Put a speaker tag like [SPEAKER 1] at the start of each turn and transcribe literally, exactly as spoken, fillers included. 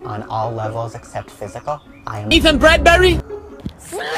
[SPEAKER 1] on all levels except physical. I am
[SPEAKER 2] Ethan Bradbury?